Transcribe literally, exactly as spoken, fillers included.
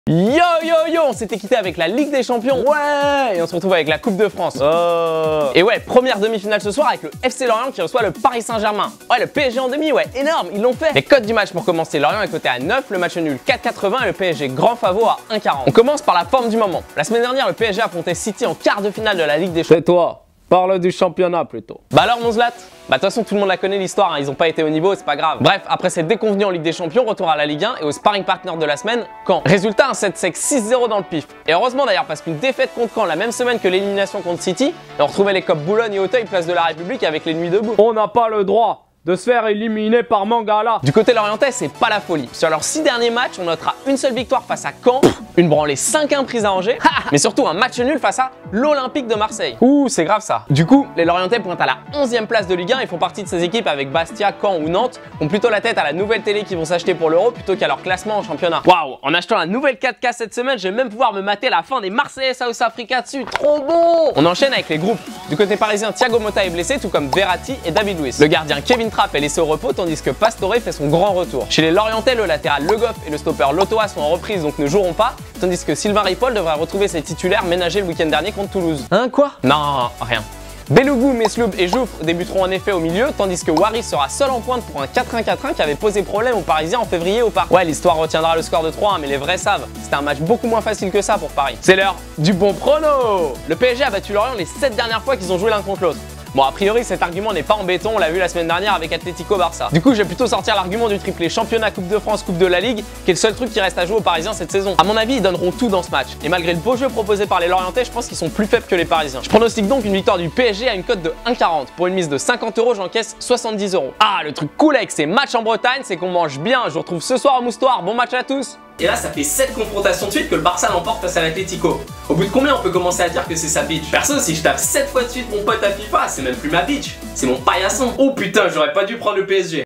Yo yo yo, on s'était quitté avec la Ligue des Champions. Ouais. Et on se retrouve avec la Coupe de France. Oh. Et ouais, première demi-finale ce soir avec le F C Lorient qui reçoit le Paris Saint-Germain. Ouais, le P S G en demi, ouais, énorme, ils l'ont fait. Les cotes du match pour commencer, Lorient est coté à neuf, le match nul quatre quatre-vingts et le P S G grand favori à un quarante. On commence par la forme du moment. La semaine dernière, le P S G affrontait City en quart de finale de la Ligue des Champions. C'est toi, parle du championnat plutôt. Bah alors mon Zlat? Bah de toute façon tout le monde la connaît l'histoire, hein. Ils ont pas été au niveau, c'est pas grave. Bref, après cette déconvenue en Ligue des Champions, retour à la Ligue un et au sparring partner de la semaine, Caen. Résultat, un sept sec six zéro dans le pif. Et heureusement d'ailleurs parce qu'une défaite contre Caen la même semaine que l'élimination contre City, et on retrouvait les copes Boulogne et Auteuil, place de la République avec les nuits debout. On n'a pas le droit de se faire éliminer par Mangala. Du côté lorientais, c'est pas la folie. Sur leurs six derniers matchs, on notera une seule victoire face à Caen, une branlée cinq un prise à Angers, mais surtout un match nul face à l'Olympique de Marseille. Ouh, c'est grave ça. Du coup, les Lorientais pointent à la onzième place de Ligue un et font partie de ces équipes avec Bastia, Caen ou Nantes, qui ont plutôt la tête à la nouvelle télé qu'ils vont s'acheter pour l'Euro plutôt qu'à leur classement en championnat. Waouh, en achetant la nouvelle quatre K cette semaine, je vais même pouvoir me mater la fin des Marseillais South Africa dessus. Trop bon! On enchaîne avec les groupes. Du côté parisien, Thiago Motta est blessé, tout comme Verratti et David Luiz. Le gardien Kevin Trapp est laissé au repos, tandis que Pastore fait son grand retour. Chez les Lorientais, le latéral Le Goff et le stopper Lotoa sont en reprise donc ne joueront pas, tandis que Sylvain Ripoll devrait retrouver ses titulaires ménagés le week-end dernier contre Toulouse. Hein, quoi? Non, rien. Belougou, Mesloub et Jouffre débuteront en effet au milieu, tandis que Waris sera seul en pointe pour un quatre un quatre un qui avait posé problème aux Parisiens en février au Parc. Ouais, l'histoire retiendra le score de trois un, mais les vrais savent, c'était un match beaucoup moins facile que ça pour Paris. C'est l'heure du bon prono. Le P S G a battu Lorient les sept dernières fois qu'ils ont joué l'un contre l'autre. Bon, a priori, cet argument n'est pas en béton, on l'a vu la semaine dernière avec Atlético Barça. Du coup, je vais plutôt sortir l'argument du triplé championnat, Coupe de France, Coupe de la Ligue, qui est le seul truc qui reste à jouer aux Parisiens cette saison. À mon avis, ils donneront tout dans ce match. Et malgré le beau jeu proposé par les Lorientais, je pense qu'ils sont plus faibles que les Parisiens. Je pronostique donc une victoire du P S G à une cote de un quarante. Pour une mise de cinquante euros, j'encaisse soixante-dix euros. Ah, le truc cool avec ces matchs en Bretagne, c'est qu'on mange bien. Je vous retrouve ce soir au Moustoir. Bon match à tous! Et là, ça fait sept confrontations de suite que le Barça l'emporte face à l'Atlético. Au bout de combien on peut commencer à dire que c'est sa bitch? Perso, si je tape sept fois de suite mon pote à FIFA, c'est même plus ma bitch, c'est mon paillasson. Oh putain, j'aurais pas dû prendre le P S G.